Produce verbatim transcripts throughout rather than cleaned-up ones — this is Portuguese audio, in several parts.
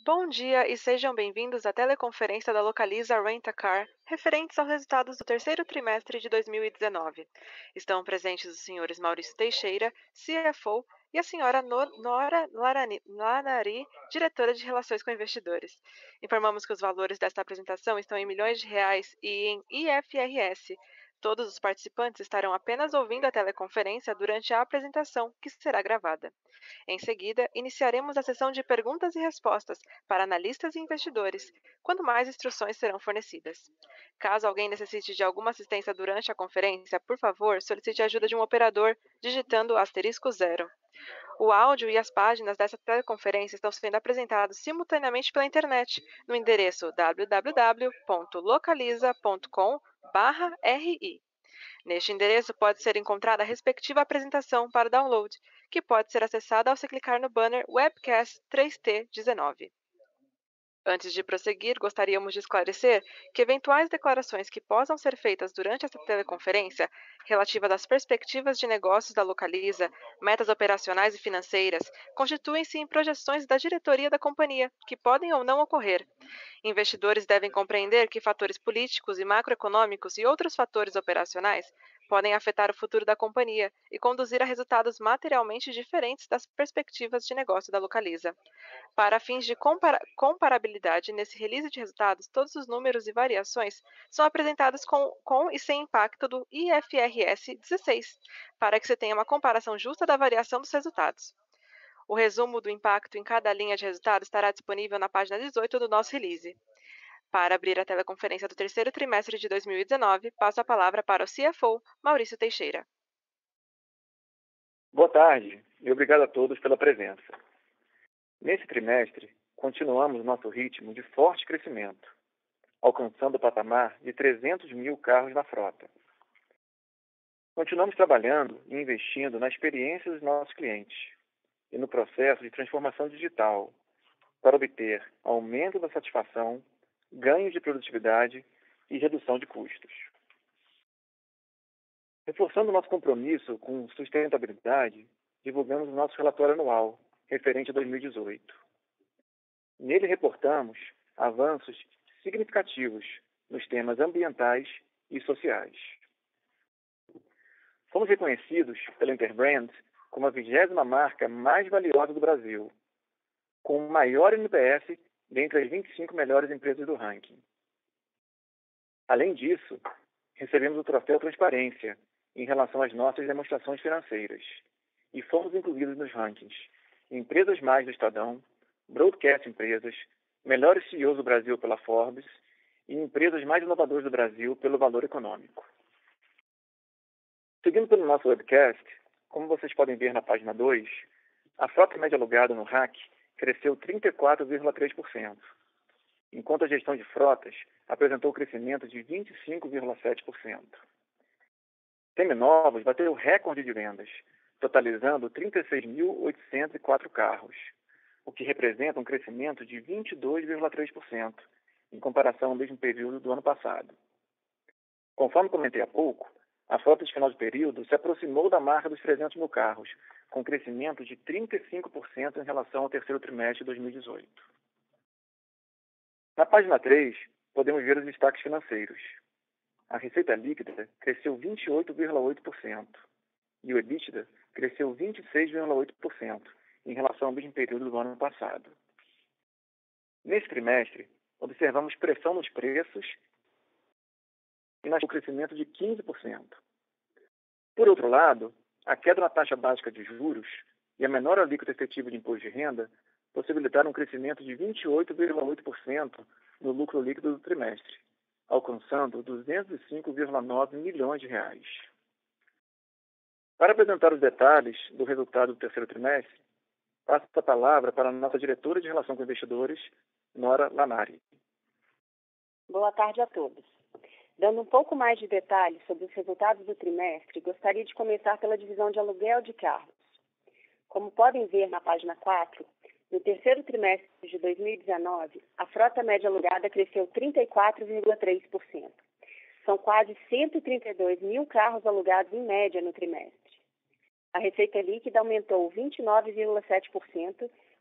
Bom dia e sejam bem-vindos à teleconferência da Localiza Rent a Car, referentes aos resultados do terceiro trimestre de dois mil e dezenove. Estão presentes os senhores Maurício Teixeira, C F O, e a senhora No- Nora Larani- Lanari, diretora de Relações com Investidores. Informamos que os valores desta apresentação estão em milhões de reais e em I F R S. Todos os participantes estarão apenas ouvindo a teleconferência durante a apresentação, que será gravada. Em seguida, iniciaremos a sessão de perguntas e respostas para analistas e investidores, quando mais instruções serão fornecidas. Caso alguém necessite de alguma assistência durante a conferência, por favor, solicite a ajuda de um operador digitando asterisco zero. O áudio e as páginas dessa teleconferência estão sendo apresentados simultaneamente pela internet, no endereço w w w ponto localiza ponto com barra r i. Neste endereço pode ser encontrada a respectiva apresentação para download, que pode ser acessada ao se clicar no banner Webcast três T dezenove. Antes de prosseguir, gostaríamos de esclarecer que eventuais declarações que possam ser feitas durante esta teleconferência, relativas às perspectivas de negócios da Localiza, metas operacionais e financeiras, constituem-se em projeções da diretoria da companhia, que podem ou não ocorrer. Investidores devem compreender que fatores políticos e macroeconômicos e outros fatores operacionais podem afetar o futuro da companhia e conduzir a resultados materialmente diferentes das perspectivas de negócio da Localiza. Para fins de compara- comparabilidade nesse release de resultados, todos os números e variações são apresentados com, com e sem impacto do I F R S dezesseis, para que você tenha uma comparação justa da variação dos resultados. O resumo do impacto em cada linha de resultado estará disponível na página dezoito do nosso release. Para abrir a teleconferência do terceiro trimestre de dois mil e dezenove, passo a palavra para o C F O, Maurício Teixeira. Boa tarde e obrigado a todos pela presença. Nesse trimestre, continuamos nosso ritmo de forte crescimento, alcançando o patamar de trezentos mil carros na frota. Continuamos trabalhando e investindo na experiência dos nossos clientes e no processo de transformação digital para obter aumento da satisfação, ganho de produtividade e redução de custos. Reforçando nosso compromisso com sustentabilidade, divulgamos o nosso relatório anual, referente a dois mil e dezoito. Nele reportamos avanços significativos nos temas ambientais e sociais. Fomos reconhecidos pela Interbrand como a vigésima marca mais valiosa do Brasil, com o maior N P S dentre as vinte e cinco melhores empresas do ranking. Além disso, recebemos o troféu Transparência em relação às nossas demonstrações financeiras e fomos incluídos nos rankings Empresas Mais do Estadão, Broadcast Empresas, Melhores C E Os do Brasil pela Forbes e Empresas Mais Inovadoras do Brasil pelo Valor Econômico. Seguindo pelo nosso webcast, como vocês podem ver na página dois, a frota média alugada no R A C cresceu trinta e quatro vírgula três por cento, enquanto a gestão de frotas apresentou crescimento de vinte e cinco vírgula sete por cento. Seminovos bateu recorde de vendas, totalizando trinta e seis mil oitocentos e quatro carros, o que representa um crescimento de vinte e dois vírgula três por cento em comparação ao mesmo período do ano passado. Conforme comentei há pouco, a frota de final de período se aproximou da marca dos trezentos mil carros, com crescimento de trinta e cinco por cento em relação ao terceiro trimestre de dois mil e dezoito. Na página três, podemos ver os destaques financeiros. A receita líquida cresceu vinte e oito vírgula oito por cento e o EBITDA cresceu vinte e seis vírgula oito por cento em relação ao mesmo período do ano passado. Nesse trimestre, observamos pressão nos preços e no crescimento de quinze por cento. Por outro lado, a queda na taxa básica de juros e a menor alíquota efetiva de imposto de renda possibilitaram um crescimento de vinte e oito vírgula oito por cento no lucro líquido do trimestre, alcançando duzentos e cinco vírgula nove milhões de reais. Para apresentar os detalhes do resultado do terceiro trimestre, passo a palavra para a nossa diretora de Relação com Investidores, Nora Lanari. Boa tarde a todos. Dando um pouco mais de detalhes sobre os resultados do trimestre, gostaria de começar pela divisão de aluguel de carros. Como podem ver na página quatro, no terceiro trimestre de dois mil e dezenove, a frota média alugada cresceu trinta e quatro vírgula três por cento. São quase cento e trinta e dois mil carros alugados em média no trimestre. A receita líquida aumentou vinte e nove vírgula sete por cento,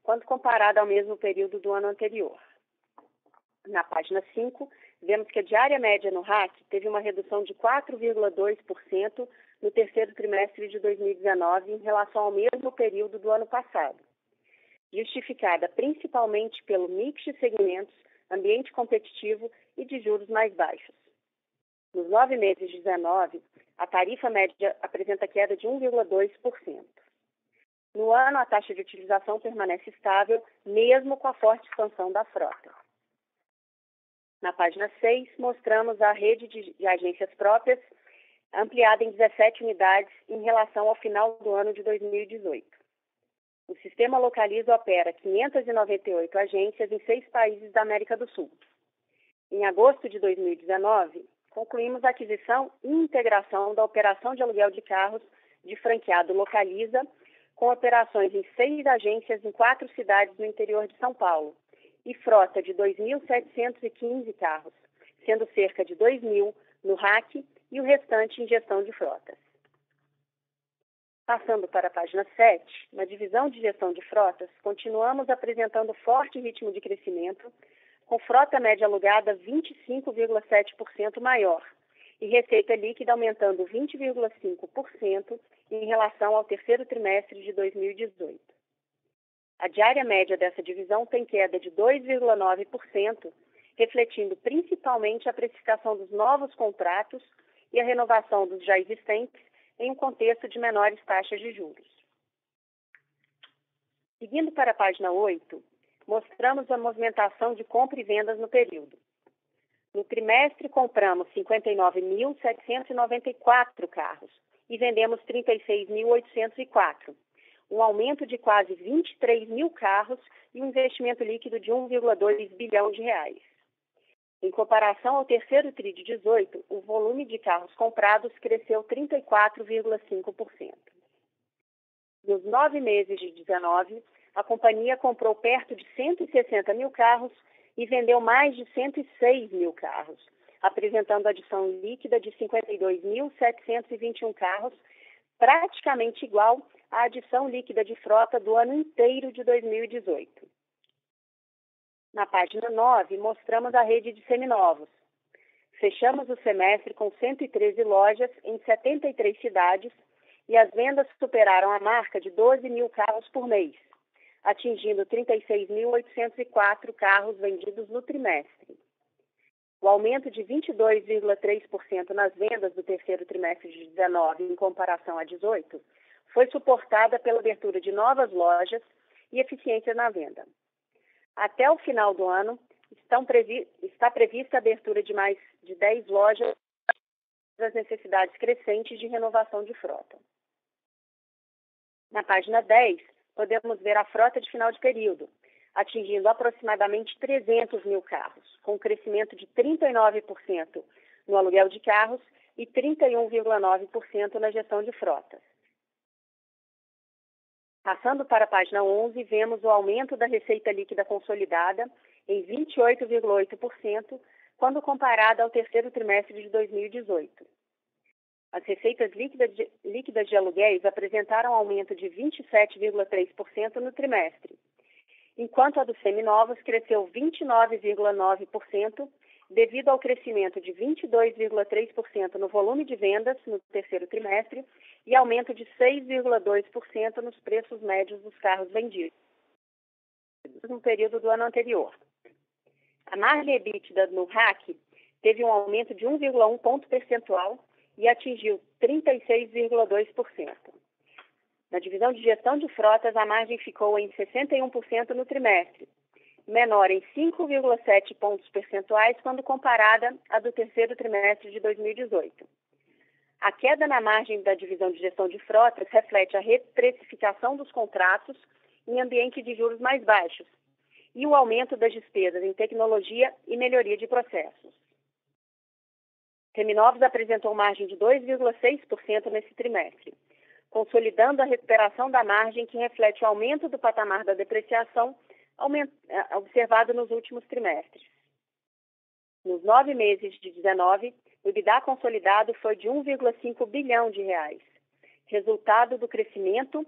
quando comparada ao mesmo período do ano anterior. Na página cinco, vemos que a diária média no R A C teve uma redução de quatro vírgula dois por cento no terceiro trimestre de dois mil e dezenove em relação ao mesmo período do ano passado, justificada principalmente pelo mix de segmentos, ambiente competitivo e de juros mais baixos. Nos nove meses de dezenove, a tarifa média apresenta queda de um vírgula dois por cento. No ano, a taxa de utilização permanece estável, mesmo com a forte expansão da frota. Na página seis, mostramos a rede de, de agências próprias, ampliada em dezessete unidades em relação ao final do ano de dois mil e dezoito. O sistema Localiza opera quinhentas e noventa e oito agências em seis países da América do Sul. Em agosto de dois mil e dezenove, concluímos a aquisição e integração da operação de aluguel de carros de franqueado Localiza, com operações em seis agências em quatro cidades no interior de São Paulo, e frota de dois mil setecentos e quinze carros, sendo cerca de dois mil no R A C e o restante em gestão de frotas. Passando para a página sete, na divisão de gestão de frotas, continuamos apresentando forte ritmo de crescimento, com frota média alugada vinte e cinco vírgula sete por cento maior e receita líquida aumentando vinte vírgula cinco por cento em relação ao terceiro trimestre de dois mil e dezoito. A diária média dessa divisão tem queda de dois vírgula nove por cento, refletindo principalmente a precificação dos novos contratos e a renovação dos já existentes em um contexto de menores taxas de juros. Seguindo para a página oito, mostramos a movimentação de compra e vendas no período. No trimestre, compramos cinquenta e nove mil setecentos e noventa e quatro carros e vendemos trinta e seis mil oitocentos e quatro, um aumento de quase vinte e três mil carros e um investimento líquido de um vírgula dois bilhão de reais. Em comparação ao terceiro tri de dezoito, o volume de carros comprados cresceu trinta e quatro vírgula cinco por cento. Nos nove meses de dezenove, a companhia comprou perto de cento e sessenta mil carros e vendeu mais de cento e seis mil carros, apresentando adição líquida de cinquenta e dois mil setecentos e vinte e um carros, praticamente igual à adição líquida de frota do ano inteiro de dois mil e dezoito. Na página nove, mostramos a rede de seminovos. Fechamos o semestre com cento e treze lojas em setenta e três cidades e as vendas superaram a marca de doze mil carros por mês, atingindo trinta e seis mil oitocentos e quatro carros vendidos no trimestre. O aumento de vinte e dois vírgula três por cento nas vendas do terceiro trimestre de dezenove em comparação a dezoito foi suportada pela abertura de novas lojas e eficiência na venda. Até o final do ano, estão previ- está prevista a abertura de mais de dez lojas das necessidades crescentes de renovação de frota. Na página dez, podemos ver a frota de final de período, atingindo aproximadamente trezentos mil carros, com um crescimento de trinta e nove por cento no aluguel de carros e trinta e um vírgula nove por cento na gestão de frotas. Passando para a página onze, vemos o aumento da receita líquida consolidada em vinte e oito vírgula oito por cento quando comparada ao terceiro trimestre de dois mil e dezoito. As receitas líquidas de, líquidas de aluguéis apresentaram aumento de vinte e sete vírgula três por cento no trimestre, enquanto a dos seminovos cresceu vinte e nove vírgula nove por cento devido ao crescimento de vinte e dois vírgula três por cento no volume de vendas no terceiro trimestre e aumento de seis vírgula dois por cento nos preços médios dos carros vendidos no período do ano anterior. A margem EBITDA no R A C teve um aumento de um vírgula um ponto percentual e atingiu trinta e seis vírgula dois por cento. Na divisão de gestão de frotas, a margem ficou em sessenta e um por cento no trimestre, menor em cinco vírgula sete pontos percentuais quando comparada à do terceiro trimestre de dois mil e dezoito. A queda na margem da divisão de gestão de frotas reflete a reprecificação dos contratos em ambiente de juros mais baixos e o aumento das despesas em tecnologia e melhoria de processos. Seminovos apresentou margem de dois vírgula seis por cento nesse trimestre, consolidando a recuperação da margem que reflete o aumento do patamar da depreciação observado nos últimos trimestres. Nos nove meses de dezenove, o EBITDA consolidado foi de um vírgula cinco bilhão de reais, resultado do crescimento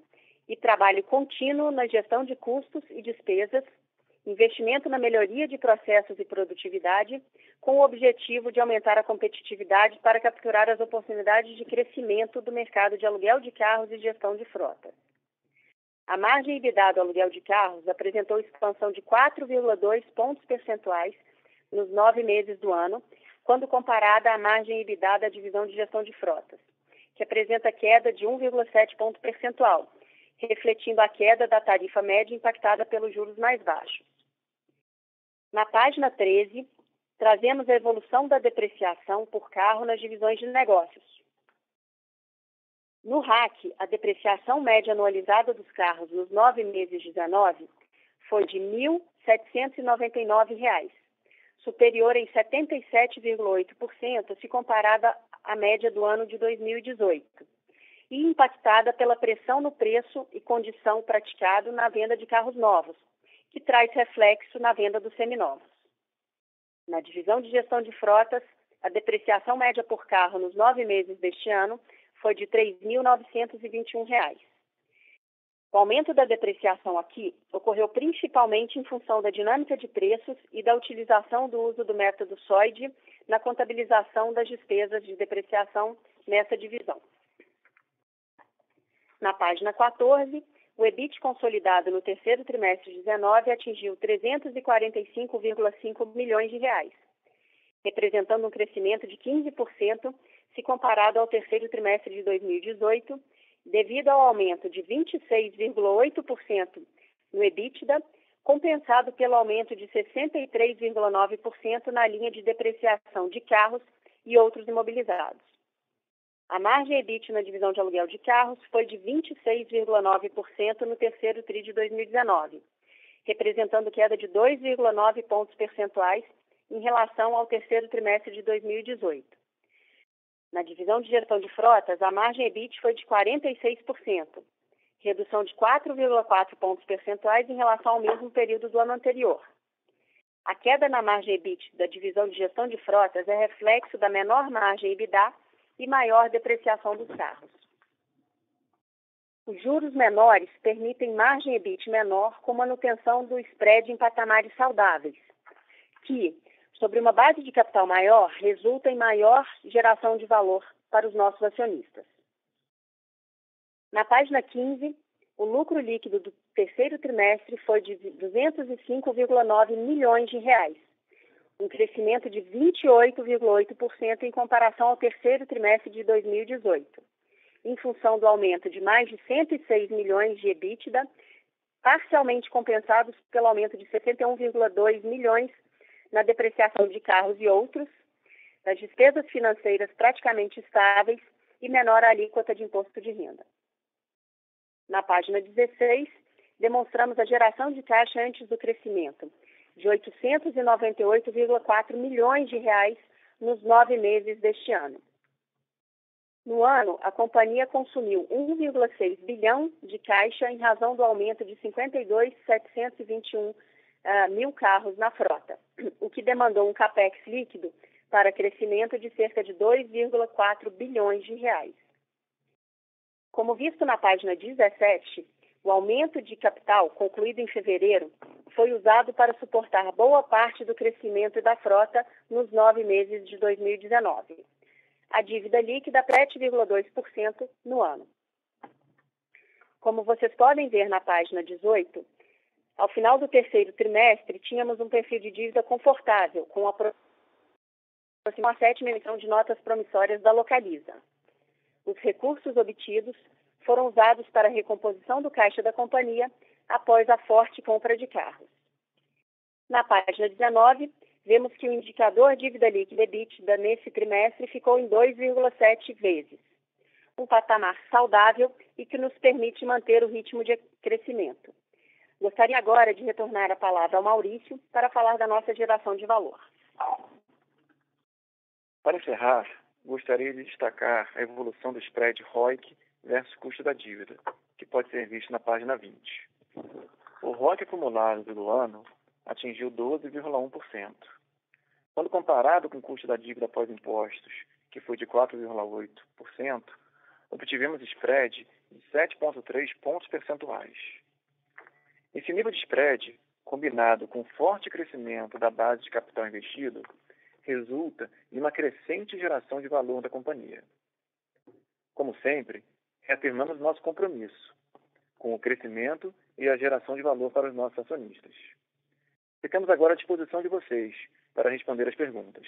e trabalho contínuo na gestão de custos e despesas, investimento na melhoria de processos e produtividade, com o objetivo de aumentar a competitividade para capturar as oportunidades de crescimento do mercado de aluguel de carros e gestão de frota. A margem EBITDA do aluguel de carros apresentou expansão de quatro vírgula dois pontos percentuais nos nove meses do ano, quando comparada à margem EBITDA da divisão de gestão de frotas, que apresenta queda de um vírgula sete ponto percentual, refletindo a queda da tarifa média impactada pelos juros mais baixos. Na página treze, trazemos a evolução da depreciação por carro nas divisões de negócios. No R A C, a depreciação média anualizada dos carros nos nove meses de dezenove foi de mil setecentos e noventa e nove reais, superior em setenta e sete vírgula oito por cento se comparada à média do ano de dois mil e dezoito, e impactada pela pressão no preço e condição praticado na venda de carros novos, que traz reflexo na venda dos seminovos. Na divisão de gestão de frotas, a depreciação média por carro nos nove meses deste ano foi de três mil novecentos e vinte e um reais. O aumento da depreciação aqui ocorreu principalmente em função da dinâmica de preços e da utilização do uso do método S O I D na contabilização das despesas de depreciação nessa divisão. Na página quatorze, o E B I T consolidado no terceiro trimestre de dezenove atingiu trezentos e quarenta e cinco vírgula cinco milhões de reais, representando um crescimento de quinze por cento se comparado ao terceiro trimestre de dois mil e dezoito, devido ao aumento de vinte e seis vírgula oito por cento no EBITDA, compensado pelo aumento de sessenta e três vírgula nove por cento na linha de depreciação de carros e outros imobilizados. A margem EBIT na divisão de aluguel de carros foi de vinte e seis vírgula nove por cento no terceiro tri de dois mil e dezenove, representando queda de dois vírgula nove pontos percentuais em relação ao terceiro trimestre de dois mil e dezoito. Na divisão de gestão de frotas, a margem EBIT foi de quarenta e seis por cento, redução de quatro vírgula quatro pontos percentuais em relação ao mesmo período do ano anterior. A queda na margem EBIT da divisão de gestão de frotas é reflexo da menor margem EBITDA e maior depreciação dos carros. Os juros menores permitem margem EBIT menor com manutenção do spread em patamares saudáveis, que, sobre uma base de capital maior, resulta em maior geração de valor para os nossos acionistas. Na página quinze, o lucro líquido do terceiro trimestre foi de duzentos e cinco vírgula nove milhões de reais, um crescimento de vinte e oito vírgula oito por cento em comparação ao terceiro trimestre de dois mil e dezoito, em função do aumento de mais de cento e seis milhões de EBITDA, parcialmente compensados pelo aumento de setenta e um vírgula dois milhões na depreciação de carros e outros, das despesas financeiras praticamente estáveis e menor alíquota de imposto de renda. Na página dezesseis, demonstramos a geração de caixa antes do crescimento, de oitocentos e noventa e oito vírgula quatro milhões de reais nos nove meses deste ano. No ano, a companhia consumiu um vírgula seis bilhão de caixa em razão do aumento de cinquenta e dois mil setecentos e vinte e um uh, mil carros na frota, o que demandou um capex líquido para crescimento de cerca de dois vírgula quatro bilhões de reais. Como visto na página dezessete, o aumento de capital concluído em fevereiro foi usado para suportar boa parte do crescimento da frota nos nove meses de dois mil e dezenove. A dívida líquida sete vírgula dois por cento no ano. Como vocês podem ver na página dezoito, ao final do terceiro trimestre, tínhamos um perfil de dívida confortável, com a próxima sétima emissão de notas promissórias da Localiza. Os recursos obtidos foram usados para a recomposição do caixa da companhia após a forte compra de carros. Na página dezenove, vemos que o indicador dívida líquida EBITDA nesse trimestre ficou em dois vírgula sete vezes, um patamar saudável e que nos permite manter o ritmo de crescimento. Gostaria agora de retornar a palavra ao Maurício para falar da nossa geração de valor. Para encerrar, gostaria de destacar a evolução do spread R O I C versus custo da dívida, que pode ser visto na página vinte. O R O I C acumulado do ano atingiu doze vírgula um por cento. Quando comparado com o custo da dívida após impostos, que foi de quatro vírgula oito por cento, obtivemos spread de sete vírgula três pontos percentuais. Esse nível de spread, combinado com forte crescimento da base de capital investido, resulta em uma crescente geração de valor da companhia. Como sempre, reafirmamos nosso compromisso com o crescimento e a geração de valor para os nossos acionistas. Ficamos agora à disposição de vocês para responder as perguntas.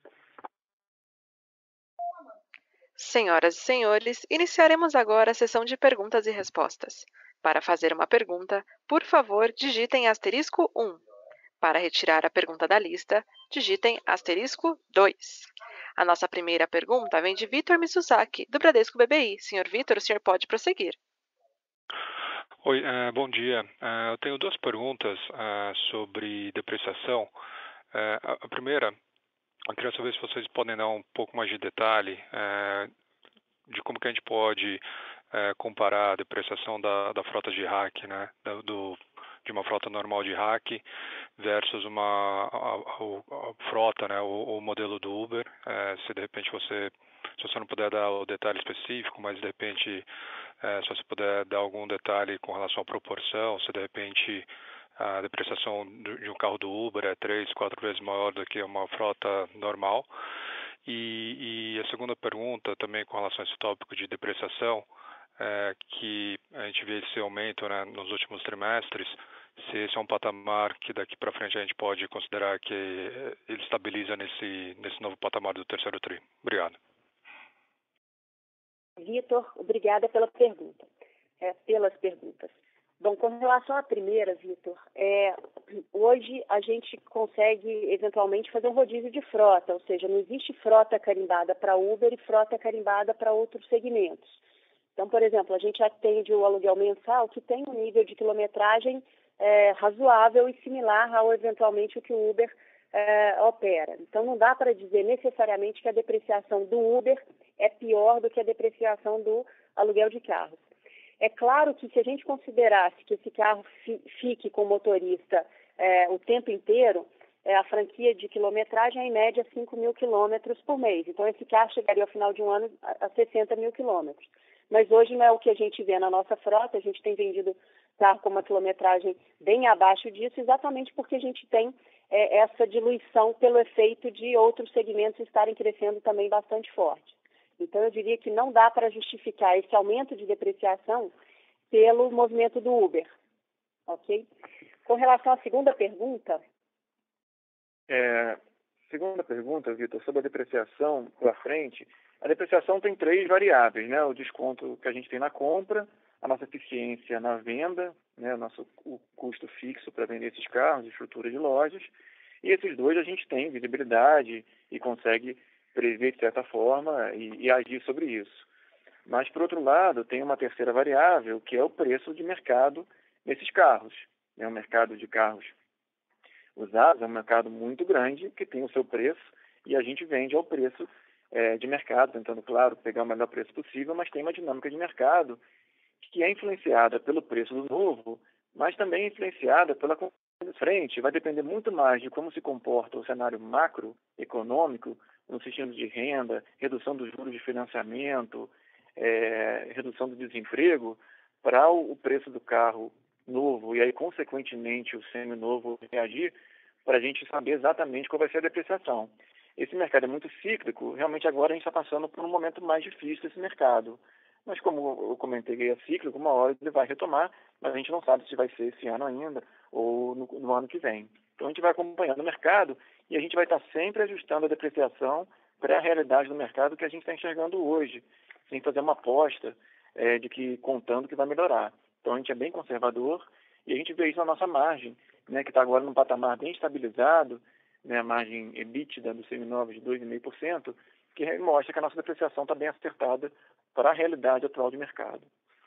Senhoras e senhores, iniciaremos agora a sessão de perguntas e respostas. Para fazer uma pergunta, por favor, digitem asterisco um. Para retirar a pergunta da lista, digitem asterisco dois. A nossa primeira pergunta vem de Vitor Mizusaki, do Bradesco B B I. Senhor Vitor, o senhor pode prosseguir. Oi, uh, bom dia. Uh, eu tenho duas perguntas uh, sobre depreciação. Uh, a, a primeira, eu queria saber se vocês podem dar um pouco mais de detalhe uh, de como que a gente pode uh, comparar a depreciação da, da frota de hack, né, do, do, de uma frota normal de hack versus uma a, a, a frota, né, o, o modelo do Uber. Uh, se de repente você, se você não puder dar o detalhe específico, mas de repente É, se você puder dar algum detalhe com relação à proporção, se de repente a depreciação de um carro do Uber é três, quatro vezes maior do que uma frota normal. E, e a segunda pergunta, também com relação a esse tópico de depreciação, é que a gente vê esse aumento, né, nos últimos trimestres, se esse é um patamar que daqui para frente a gente pode considerar que ele estabiliza nesse, nesse novo patamar do terceiro tri. Obrigado. Vitor, obrigada pela pergunta, é, pelas perguntas. Bom, com relação à primeira, Vitor, é, hoje a gente consegue eventualmente fazer um rodízio de frota, ou seja, não existe frota carimbada para Uber e frota carimbada para outros segmentos. Então, por exemplo, a gente atende o aluguel mensal que tem um nível de quilometragem é, razoável e similar ao eventualmente o que o Uber é, opera. Então, não dá para dizer necessariamente que a depreciação do Uber é pior do que a depreciação do aluguel de carros. É claro que se a gente considerasse que esse carro fi, fique com o motorista é, o tempo inteiro, é, a franquia de quilometragem é em média cinco mil quilômetros por mês. Então, esse carro chegaria ao final de um ano a, a sessenta mil quilômetros. Mas hoje não é o que a gente vê na nossa frota, a gente tem vendido carro com uma quilometragem bem abaixo disso, exatamente porque a gente tem é, essa diluição pelo efeito de outros segmentos estarem crescendo também bastante forte. Então, eu diria que não dá para justificar esse aumento de depreciação pelo movimento do Uber, ok? Com relação à segunda pergunta... É, segunda pergunta, Vitor, sobre a depreciação para frente. A depreciação tem três variáveis, né? O desconto que a gente tem na compra, a nossa eficiência na venda, né? o nosso o custo fixo para vender esses carros, estrutura de lojas. E esses dois a gente tem visibilidade e consegue prever de certa forma e, e agir sobre isso. Mas, por outro lado, tem uma terceira variável, que é o preço de mercado nesses carros. É um mercado de carros usados, é um mercado muito grande, que tem o seu preço, e a gente vende ao preço é, de mercado, tentando, claro, pegar o melhor preço possível, mas tem uma dinâmica de mercado que é influenciada pelo preço do novo, mas também é influenciada pela concorrência de frente. Vai depender muito mais de como se comporta o cenário macroeconômico, no sentido de renda, redução dos juros de financiamento, é, redução do desemprego, para o, o preço do carro novo e aí, consequentemente, o seminovo reagir, para a gente saber exatamente qual vai ser a depreciação. Esse mercado é muito cíclico, realmente agora a gente está passando por um momento mais difícil desse mercado. Mas como eu comentei que é cíclico, uma hora ele vai retomar, mas a gente não sabe se vai ser esse ano ainda ou no, no ano que vem. Então a gente vai acompanhando o mercado e a gente vai estar sempre ajustando a depreciação para a realidade do mercado que a gente está enxergando hoje, sem fazer uma aposta é, de que contando que vai melhorar. Então a gente é bem conservador e a gente vê isso na nossa margem, né, que está agora num patamar bem estabilizado, né, a margem EBITDA do seminovos de dois vírgula cinco por cento, que mostra que a nossa depreciação está bem acertada para a realidade atual de mercado.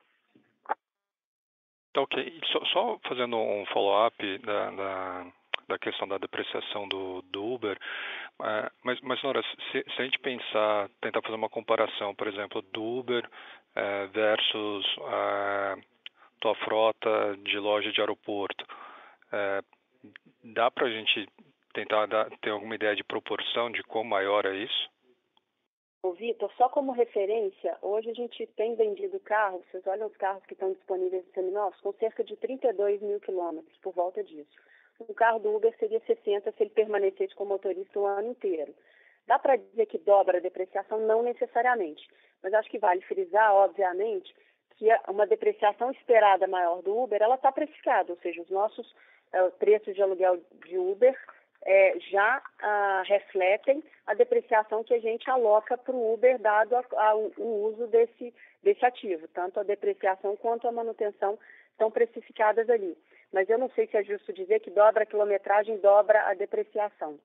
Ok, só, só fazendo um follow-up da, da, da questão da depreciação do, do Uber, uh, mas, mas Nora, se, se a gente pensar, tentar fazer uma comparação, por exemplo, do Uber uh, versus a tua frota de loja de aeroporto, uh, dá para a gente tentar dar, ter alguma ideia de proporção de quão maior é isso? Ô, Vitor, só como referência, hoje a gente tem vendido carros, vocês olham os carros que estão disponíveis no seminovos, com cerca de trinta e dois mil quilômetros, por volta disso. Um carro do Uber seria sessenta se ele permanecesse com o motorista o ano inteiro. Dá para dizer que dobra a depreciação? Não necessariamente, mas acho que vale frisar, obviamente, que uma depreciação esperada maior do Uber, ela está precificada, ou seja, os nossos uh, preços de aluguel de Uber é, já ah, refletem a depreciação que a gente aloca para o Uber, dado a, a, o uso desse, desse ativo. Tanto a depreciação quanto a manutenção estão precificadas ali. Mas eu não sei se é justo dizer que dobra a quilometragem, dobra a depreciação.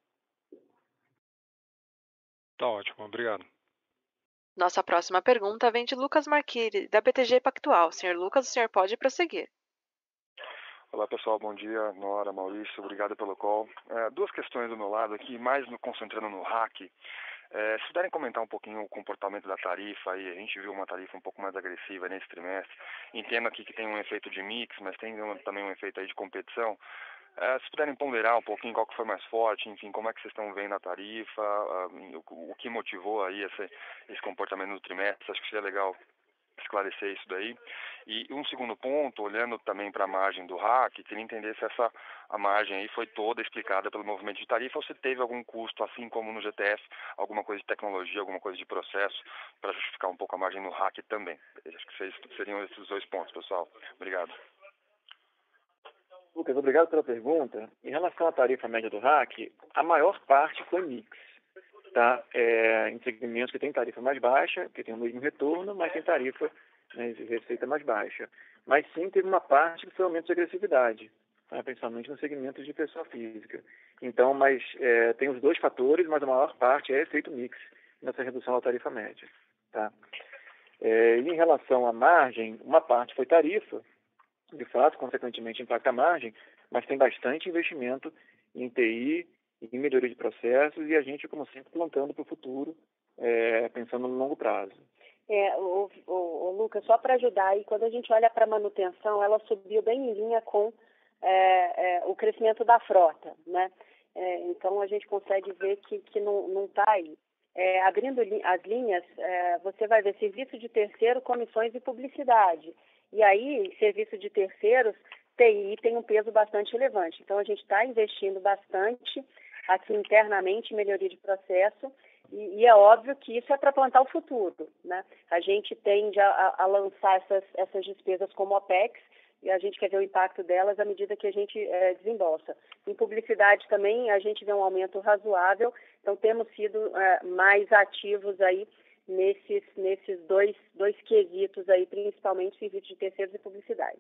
Tá ótimo, obrigado. Nossa próxima pergunta vem de Lucas Marquiri, da B T G Pactual. Senhor Lucas, o senhor pode prosseguir. Olá pessoal, bom dia, Nora, Maurício, obrigado pelo call. É, duas questões do meu lado aqui, mais no, concentrando no hack. É, se puderem comentar um pouquinho o comportamento da tarifa, aí, a gente viu uma tarifa um pouco mais agressiva nesse trimestre. Entendo aqui que tem um efeito de mix, mas tem um, também um efeito aí de competição. É, se puderem ponderar um pouquinho qual que foi mais forte, enfim, como é que vocês estão vendo a tarifa, uh, o, o que motivou aí esse, esse comportamento no trimestre, acho que seria legal esclarecer isso daí. E um segundo ponto, olhando também para a margem do hack, queria entender se essa a margem aí foi toda explicada pelo movimento de tarifa ou se teve algum custo, assim como no G T F, alguma coisa de tecnologia, alguma coisa de processo, para justificar um pouco a margem no hack também. Acho que vocês, seriam esses dois pontos, pessoal. Obrigado. Lucas, obrigado pela pergunta. Em relação à tarifa média do hack, a maior parte foi mix. Tá? É, em segmentos que tem tarifa mais baixa, que tem o mesmo retorno, mas tem tarifa, né, de receita mais baixa. Mas sim teve uma parte que foi aumento de agressividade, tá? Principalmente no segmento de pessoa física. Então, mas é, tem os dois fatores, mas a maior parte é efeito mix nessa redução da tarifa média. Tá? É, e em relação à margem, uma parte foi tarifa, de fato, consequentemente impacta a margem, mas tem bastante investimento em T I, em melhoria de processos e a gente, como sempre, plantando para o futuro, é, pensando no longo prazo. É, o, o, o Lucas, só para ajudar aí, quando a gente olha para a manutenção, ela subiu bem em linha com é, é, o crescimento da frota, né? É, então a gente consegue ver que, que não está aí. É, abrindo li, as linhas, é, você vai ver serviço de terceiro, comissões e publicidade. E aí, serviço de terceiros, T I tem um peso bastante relevante. Então a gente está investindo bastante aqui internamente em melhoria de processo, e, e é óbvio que isso é para plantar o futuro, né? A gente tende a, a lançar essas, essas despesas como OPEX, e a gente quer ver o impacto delas à medida que a gente é, desembolsa. Em publicidade também a gente vê um aumento razoável, então temos sido é, mais ativos aí nesses, nesses dois, dois quesitos aí, principalmente serviços de terceiros e publicidade.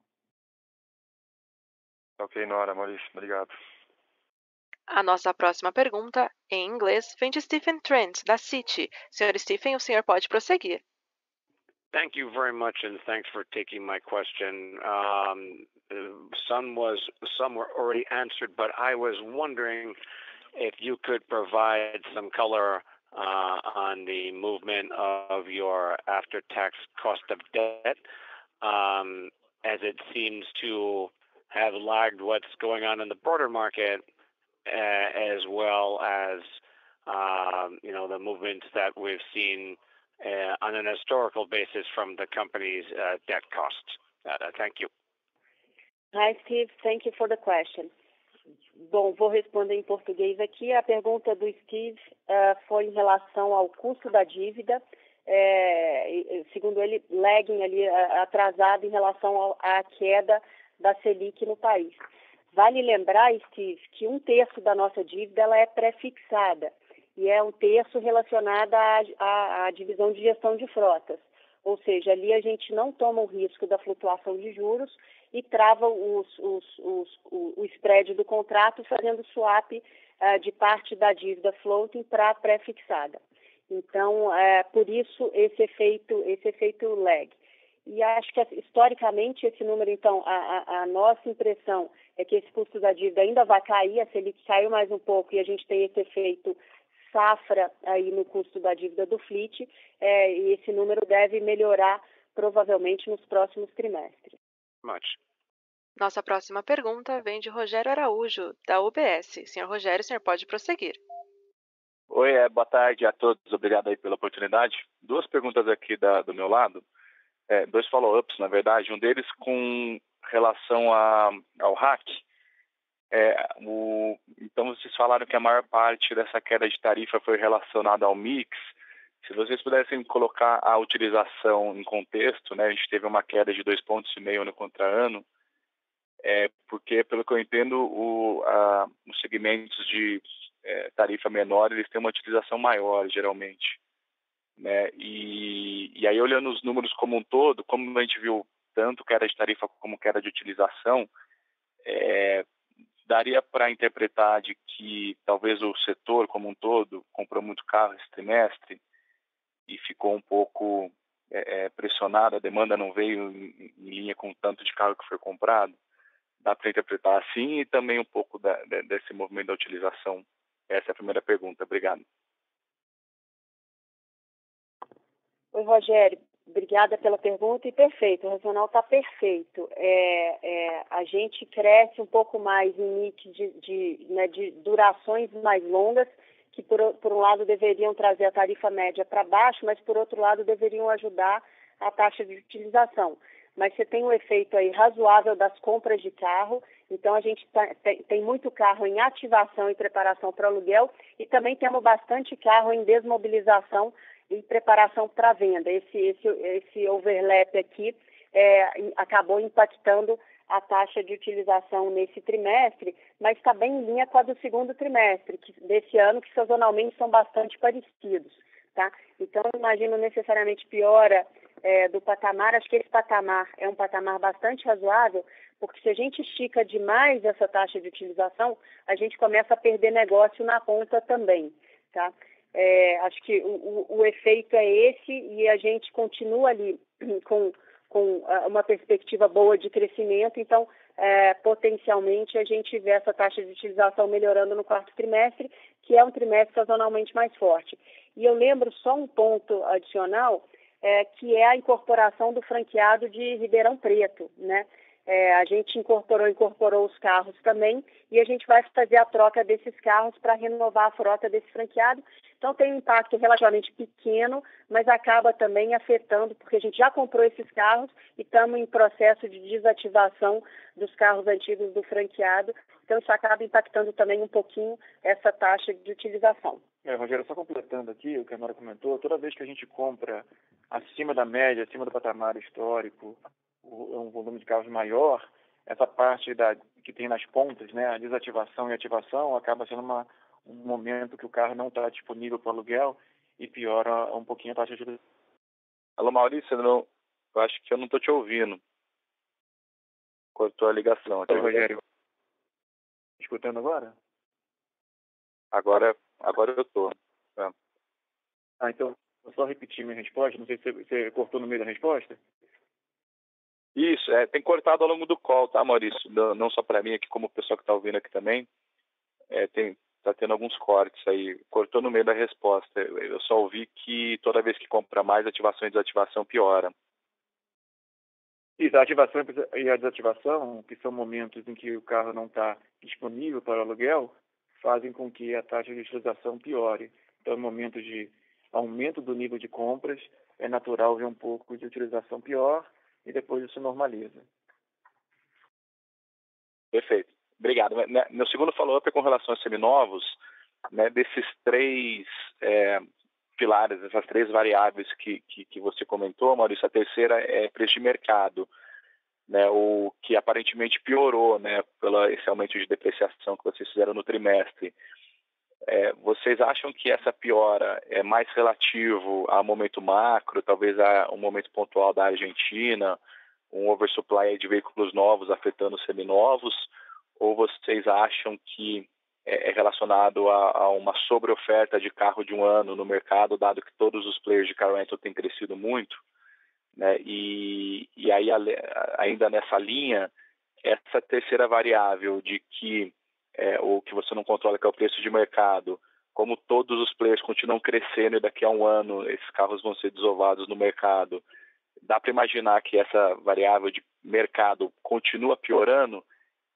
Ok, Nora, Maurício, obrigado. A nossa próxima pergunta, em inglês, vem de Stephen Trent, da Citi. Senhor Stephen, o senhor pode prosseguir. Thank you very much, and thanks for taking my question. Um, some was some were already answered, but I was wondering if you could provide some color uh, on the movement of your after-tax cost of debt, um, as it seems to have lagged what's going on in the broader market, uh, as well as um, you know the movements that we've seen Uh, on an historical basis from the company's uh, debt costs. Uh, thank you. Hi, Steve. Thank you for the question. Bom, vou responder em português aqui. A pergunta do Steve uh, foi em relação ao custo da dívida, é, segundo ele, lagging ali, atrasado em relação ao, à queda da Selic no país. Vale lembrar, Steve, que um terço da nossa dívida ela é pré-fixada, e é um terço relacionado à, à, à divisão de gestão de frotas. Ou seja, ali a gente não toma o risco da flutuação de juros e trava os, os, os, o, o spread do contrato fazendo swap uh, de parte da dívida floating para pré-fixada. Então, uh, por isso, esse efeito, esse efeito lag. E acho que, historicamente, esse número, então, a, a, a nossa impressão é que esse custo da dívida ainda vai cair, a Selic caiu mais um pouco e a gente tem esse efeito safra aí no custo da dívida do fleet, é, e esse número deve melhorar provavelmente nos próximos trimestres. Much. Nossa próxima pergunta vem de Rogério Araújo, da U B S. Senhor Rogério, o senhor pode prosseguir. Oi, é, boa tarde a todos, obrigado aí pela oportunidade. Duas perguntas aqui da, do meu lado, é, dois follow-ups, na verdade, um deles com relação a, ao hack. É, o, então, vocês falaram que a maior parte dessa queda de tarifa foi relacionada ao mix. Se vocês pudessem colocar a utilização em contexto, né, a gente teve uma queda de dois pontos e meio no contra-ano, é, porque, pelo que eu entendo, o, a, os segmentos de é, tarifa menor, eles têm uma utilização maior, geralmente. Né? E, e aí, olhando os números como um todo, como a gente viu tanto queda de tarifa como queda de utilização, é, daria para interpretar de que talvez o setor como um todo comprou muito carro esse trimestre e ficou um pouco é, é, pressionado, a demanda não veio em, em linha com o tanto de carro que foi comprado. Dá para interpretar assim, e também um pouco da, de, desse movimento da utilização. Essa é a primeira pergunta. Obrigado. Oi, Rogério. Obrigada pela pergunta e perfeito, o racional está perfeito. É, é, a gente cresce um pouco mais em nicho de, de, né, de durações mais longas, que por, por um lado deveriam trazer a tarifa média para baixo, mas por outro lado deveriam ajudar a taxa de utilização. Mas você tem um efeito aí razoável das compras de carro, então a gente tá, tem, tem muito carro em ativação e preparação para aluguel e também temos bastante carro em desmobilização e preparação para venda. Esse, esse, esse overlap aqui é, acabou impactando a taxa de utilização nesse trimestre, mas está bem em linha com a do segundo trimestre que, desse ano, que sazonalmente são bastante parecidos. Tá? Então, eu imagino necessariamente piora é, do patamar. Acho que esse patamar é um patamar bastante razoável, porque se a gente estica demais essa taxa de utilização, a gente começa a perder negócio na ponta também. Tá? É, acho que o, o, o efeito é esse e a gente continua ali com, com uma perspectiva boa de crescimento, então é, potencialmente a gente vê essa taxa de utilização melhorando no quarto trimestre, que é um trimestre sazonalmente mais forte. E eu lembro só um ponto adicional, é, que é a incorporação do franqueado de Ribeirão Preto, né? É, a gente incorporou, incorporou os carros também e a gente vai fazer a troca desses carros para renovar a frota desse franqueado. Então tem um impacto relativamente pequeno, mas acaba também afetando, porque a gente já comprou esses carros e estamos em processo de desativação dos carros antigos do franqueado. Então isso acaba impactando também um pouquinho essa taxa de utilização. É, Rogério, só completando aqui o que a Nora comentou, toda vez que a gente compra acima da média, acima do patamar histórico, um volume de carros maior, essa parte da, que tem nas pontas, né, a desativação e ativação, acaba sendo uma, um momento que o carro não está disponível para aluguel e piora um pouquinho a taxa de... Alô, Maurício, eu, não, eu acho que eu não estou te ouvindo. Cortou a ligação. Oi, Rogério. Escutando agora? Agora, agora eu estou. É. Ah, então, vou só repetir minha resposta, não sei se você cortou no meio da resposta. Isso, é, tem cortado ao longo do call, tá, Maurício? Não, não só para mim, aqui como o pessoal que está ouvindo aqui também. É, tem, tá tendo alguns cortes aí. Cortou no meio da resposta. Eu só ouvi que toda vez que compra mais, ativação e desativação piora. Isso, a ativação e a desativação, que são momentos em que o carro não está disponível para aluguel, fazem com que a taxa de utilização piore. Então, em momentos de aumento do nível de compras, é natural ver um pouco de utilização pior, e depois isso normaliza. Perfeito. Obrigado. Meu segundo follow-up é com relação aos seminovos, né, desses três é, pilares, essas três variáveis que, que, que você comentou, Maurício. A terceira é preço de mercado, né, o que aparentemente piorou, né, pelo esse aumento de depreciação que vocês fizeram no trimestre. É, vocês acham que essa piora é mais relativo ao momento macro, talvez a um momento pontual da Argentina, um oversupply de veículos novos afetando os seminovos, ou vocês acham que é relacionado a, a uma sobreoferta de carro de um ano no mercado, dado que todos os players de car rental têm crescido muito, né? E, e aí, ainda nessa linha, essa terceira variável de que É, ou que você não controla, que é o preço de mercado, como todos os players continuam crescendo e daqui a um ano esses carros vão ser desovados no mercado, dá para imaginar que essa variável de mercado continua piorando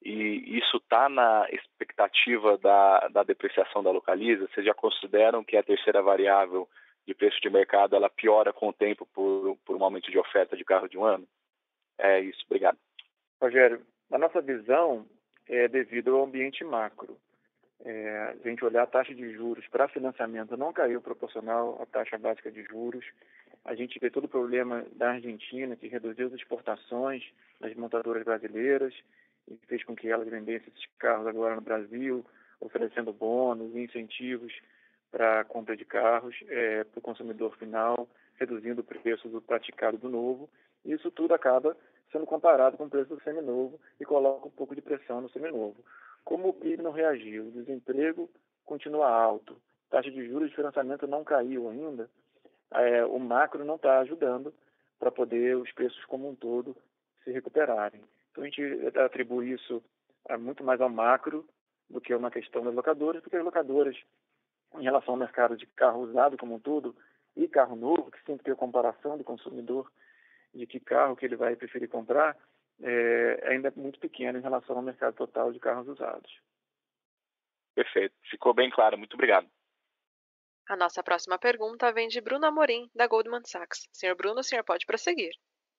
E isso está na expectativa da, da depreciação da Localiza? Vocês já consideram que a terceira variável de preço de mercado ela piora com o tempo por, por um aumento de oferta de carro de um ano? É isso, obrigado. Rogério, na nossa visão, é devido ao ambiente macro. É, a gente olhar a taxa de juros para financiamento não caiu proporcional à taxa básica de juros. A gente vê todo o problema da Argentina, que reduziu as exportações das montadoras brasileiras e fez com que elas vendessem esses carros agora no Brasil, oferecendo bônus e incentivos para a compra de carros é, para o consumidor final, reduzindo o preço do praticado do novo. E isso tudo acaba sendo comparado com o preço do seminovo e coloca um pouco de pressão no seminovo. Como o P I B não reagiu, o desemprego continua alto, a taxa de juros de financiamento não caiu ainda, é, o macro não está ajudando para poder os preços como um todo se recuperarem. Então a gente atribui isso é, muito mais ao macro do que a uma questão das locadoras, porque as locadoras, em relação ao mercado de carro usado como um todo e carro novo, que sempre tem a comparação do consumidor de que carro que ele vai preferir comprar, é, ainda é muito pequeno em relação ao mercado total de carros usados. Perfeito, ficou bem claro, muito obrigado. A nossa próxima pergunta vem de Bruno Amorim, da Goldman Sachs. Senhor Bruno, o senhor pode prosseguir.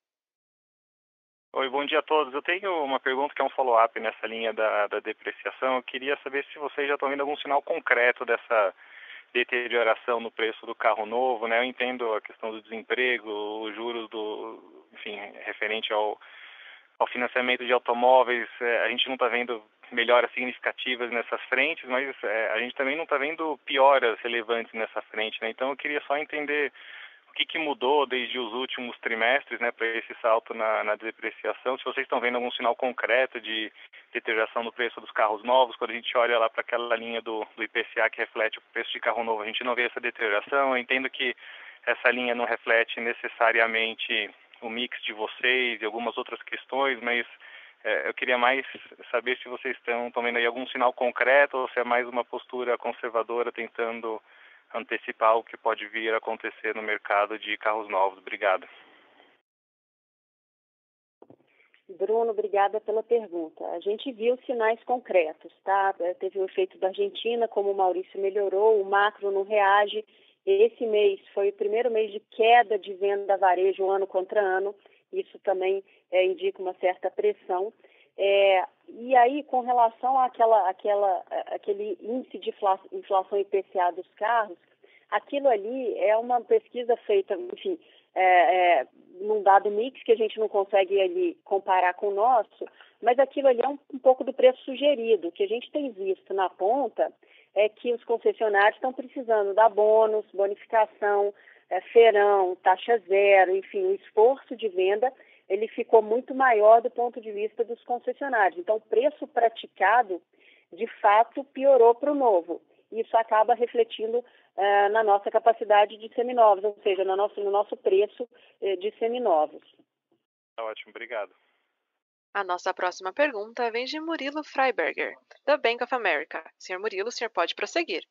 Oi, bom dia a todos. Eu tenho uma pergunta que é um follow-up nessa linha da, da depreciação. Eu queria saber se vocês já estão vendo algum sinal concreto dessa deterioração no preço do carro novo, né? Eu entendo a questão do desemprego, os juros do, enfim, referente ao, ao financiamento de automóveis. É, a gente não está vendo melhoras significativas nessas frentes, mas é, a gente também não está vendo pioras relevantes nessa frente, né? Então eu queria só entender o que, que mudou desde os últimos trimestres, né, para esse salto na, na depreciação, se vocês estão vendo algum sinal concreto de deterioração no preço dos carros novos. Quando a gente olha lá para aquela linha do, do I P C A que reflete o preço de carro novo, a gente não vê essa deterioração. Eu entendo que essa linha não reflete necessariamente o mix de vocês e algumas outras questões, mas é, eu queria mais saber se vocês estão, estão vendo aí algum sinal concreto ou se é mais uma postura conservadora tentando antecipar o que pode vir a acontecer no mercado de carros novos. Obrigado. Bruno, obrigada pela pergunta. A gente viu sinais concretos, tá? Teve o efeito da Argentina, como o Maurício melhorou, o macro não reage. Esse mês foi o primeiro mês de queda de venda varejo ano contra ano. Isso também é, indica uma certa pressão. É, e aí, com relação àquela, àquela, àquele índice de inflação I P C A dos carros, aquilo ali é uma pesquisa feita, enfim, é, é, num dado mix que a gente não consegue ali comparar com o nosso, mas aquilo ali é um, um pouco do preço sugerido. O que a gente tem visto na ponta é que os concessionários estão precisando dar bônus, bonificação, é, feirão, taxa zero, enfim, o esforço de venda ele ficou muito maior do ponto de vista dos concessionários. Então, o preço praticado, de fato, piorou para o novo. Isso acaba refletindo uh, na nossa capacidade de seminovos, ou seja, no nosso, no nosso preço uh, de seminovos. Ótimo, obrigado. A nossa próxima pergunta vem de Murilo Freiberger, da Bank of America. Senhor Murilo, o senhor pode prosseguir.